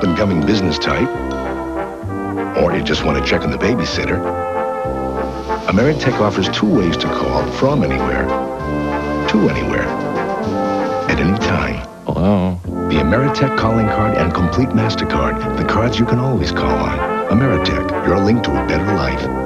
up-and-coming business type, or you just want to check on the babysitter, Ameritech offers 2 ways to call from anywhere to anywhere at any time. Hello. The Ameritech calling card and complete MasterCard, the cards you can always call on. Ameritech, your link to a better life.